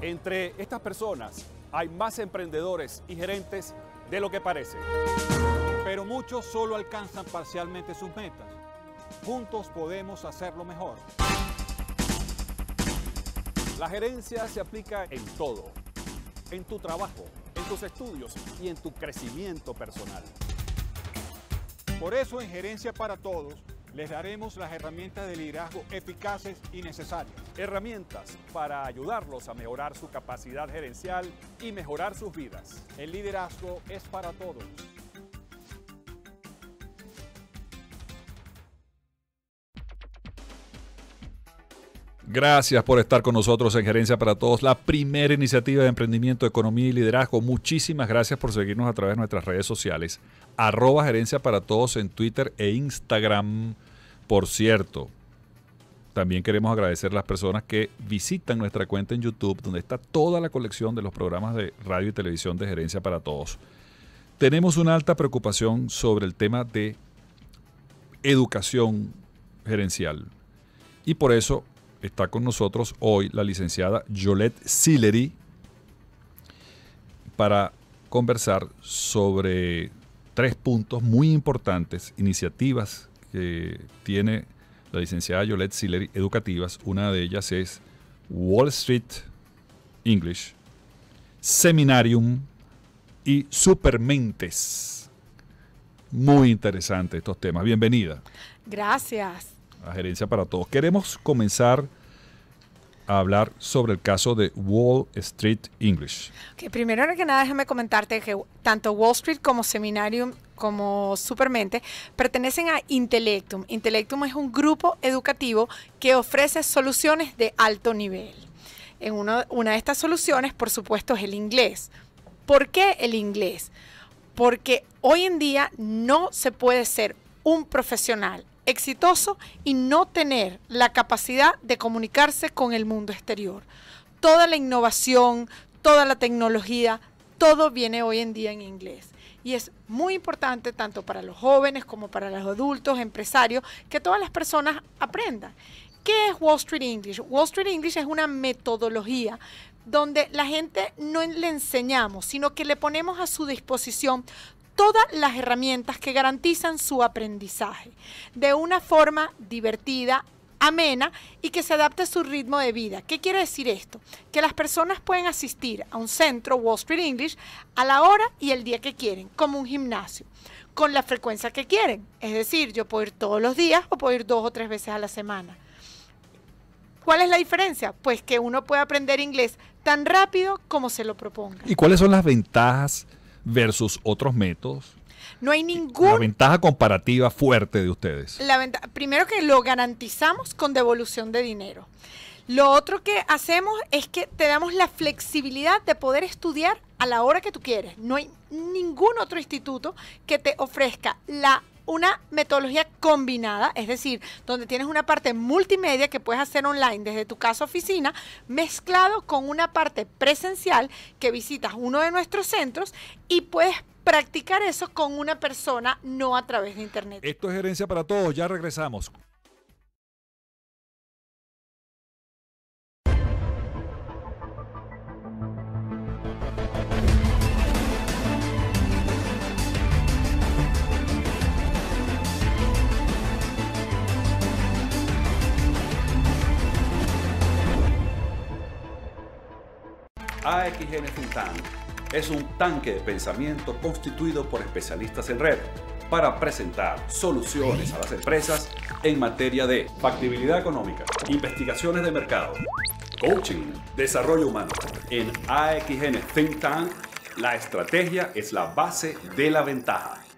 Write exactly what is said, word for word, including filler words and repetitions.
Entre estas personas hay más emprendedores y gerentes de lo que parece. Pero muchos solo alcanzan parcialmente sus metas. Juntos podemos hacerlo mejor. La gerencia se aplica en todo, en tu trabajo, en tus estudios y en tu crecimiento personal. Por eso en Gerencia para Todos les daremos las herramientas de liderazgo eficaces y necesarias. Herramientas para ayudarlos a mejorar su capacidad gerencial y mejorar sus vidas. El liderazgo es para todos. Gracias por estar con nosotros en Gerencia para Todos, la primera iniciativa de emprendimiento, economía y liderazgo. Muchísimas gracias por seguirnos a través de nuestras redes sociales. Arroba Gerencia para Todos en Twitter e Instagram. Por cierto, también queremos agradecer a las personas que visitan nuestra cuenta en YouTube, donde está toda la colección de los programas de radio y televisión de Gerencia para Todos. Tenemos una alta preocupación sobre el tema de educación gerencial. Y por eso está con nosotros hoy la licenciada Yolette Sillery para conversar sobre tres puntos muy importantes, iniciativas que tiene la licenciada Yolette Sillery educativas. Una de ellas es Wall Street English, Seminarium y Supermentes. Muy interesante estos temas. Bienvenida. Gracias. A Gerencia para Todos. Queremos comenzar a hablar sobre el caso de Wall Street English. Okay, primero que nada, déjame comentarte que tanto Wall Street como Seminarium como Supermente pertenecen a Intellectum. Intellectum es un grupo educativo que ofrece soluciones de alto nivel. En uno, una de estas soluciones, por supuesto, es el inglés. ¿Por qué el inglés? Porque hoy en día no se puede ser un profesional exitoso y no tener la capacidad de comunicarse con el mundo exterior. Toda la innovación, toda la tecnología, todo viene hoy en día en inglés. Y es muy importante tanto para los jóvenes como para los adultos, empresarios, que todas las personas aprendan. ¿Qué es Wall Street English? Wall Street English es una metodología donde la gente no le enseñamos, sino que le ponemos a su disposición todas las herramientas que garantizan su aprendizaje de una forma divertida, amena y que se adapte a su ritmo de vida. ¿Qué quiere decir esto? Que las personas pueden asistir a un centro Wall Street English a la hora y el día que quieren, como un gimnasio, con la frecuencia que quieren. Es decir, yo puedo ir todos los días o puedo ir dos o tres veces a la semana. ¿Cuál es la diferencia? Pues que uno puede aprender inglés tan rápido como se lo proponga. ¿Y cuáles son las ventajas versus otros métodos? No hay ningún... La ventaja comparativa fuerte de ustedes. La ventaja, primero que lo garantizamos con devolución de dinero. Lo otro que hacemos es que te damos la flexibilidad de poder estudiar a la hora que tú quieres. No hay ningún otro instituto que te ofrezca la una metodología combinada, es decir, donde tienes una parte multimedia que puedes hacer online desde tu casa o oficina, mezclado con una parte presencial que visitas uno de nuestros centros y puedes practicar eso con una persona, no a través de internet. Esto es Gerencia para Todos, ya regresamos. A X N Think Tank es un tanque de pensamiento constituido por especialistas en red para presentar soluciones a las empresas en materia de factibilidad económica, investigaciones de mercado, coaching, desarrollo humano. En A X N Think Tank, la estrategia es la base de la ventaja.